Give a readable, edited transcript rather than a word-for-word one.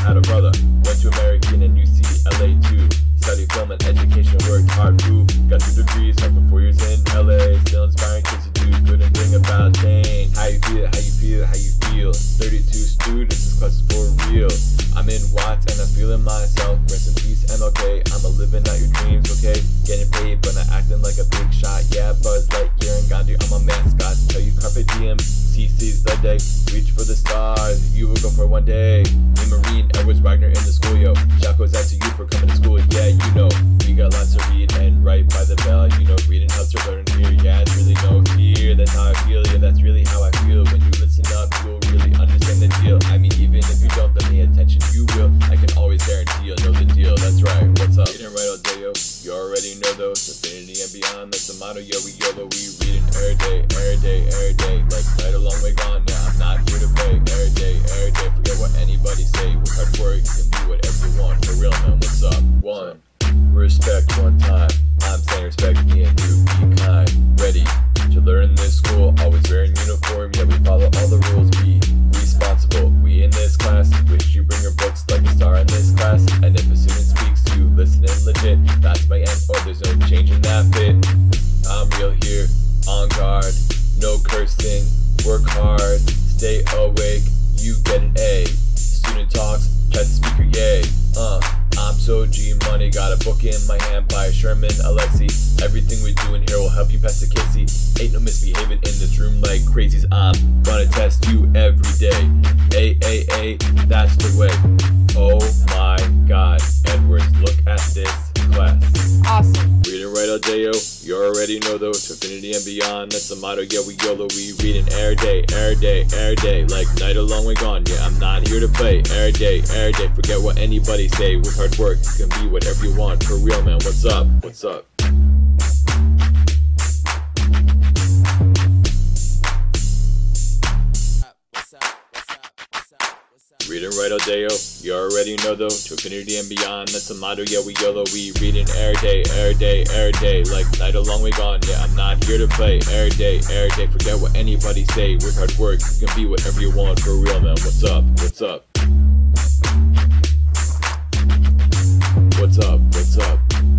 had a brother. Went to American and UCLA too. Studied film and education, worked hard, ooh. Got 2 degrees, after 4 years in LA. Still inspiring kids to do good and bring about change. How you feel, how you feel, how you feel. 32 students, this class is for real. I'm in Watts and I'm feeling myself. Rest in peace, MLK, I'm living out your dreams, okay? Getting paid but not acting like a big shot. Yeah, Buzz Lightyear and Gandhi, I'm a mascot. Tell you carpe diem, CC's the day. Reach for the stars, you will go for one day. Me, Marine, Edwards, Wagner in the school, yo. Shout goes out to you for coming to school, yeah, you know. We got lots to read and write by the bell, you know. Reading helps to learn here, yeah, it's really no fear. That's how I feel, yeah, that's really how I feel. When you listen up, you'll really understand the deal. I mean, even if you don't pay attention, you will. I can always guarantee you'll know the deal, that's right, what's up? Reading right all day, yo. You already know those, infinity and beyond, that's the motto, yo, we YOLO, we reading every day, every day, every day. Like night a long way gone, yeah, I'm not here to play. Every day, forget what anybody say. With hard work, you can be whatever you want. For real, man, what's up? One, respect one time. I'm saying respect me and you, be kind. Ready to learn this school, always wearing uniform, yeah, we follow all the rules. Be responsible, we in this class. Wish you bring your books like a star in this class. And if a student speaks to you, listening legit. That's my end, or there's no change in that bit. I'm real here, on guard, no cursing, work hard, stay awake, you get an A. Student talks, chat the speaker, yay. I'm so G money, got a book in my hand by Sherman Alexie. Everything we do in here will help you pass the Casey. Ain't no misbehaving in this room like crazies. I'm gonna test you every day. A, that's the way. Oh my God, Edwards, look at this class. Awesome. Reading right all day, yo. You already know though, to infinity and beyond. That's the motto, yeah, we YOLO. We reading every day, every day, every day. Like night a long way gone, yeah, I'm not here to play. Every day, forget what anybody say. With hard work, you can be whatever you want. For real, man, what's up? What's up? Reading right all day, yo. You already know though, to infinity and beyond. That's the motto, yeah, we YOLO. We reading every day, every day, every day. Like night a long way gone, yeah, I'm not here to play. Every day, forget what anybody say. With hard work, you can be whatever you want. For real, man, what's up? What's up? What's up? What's up?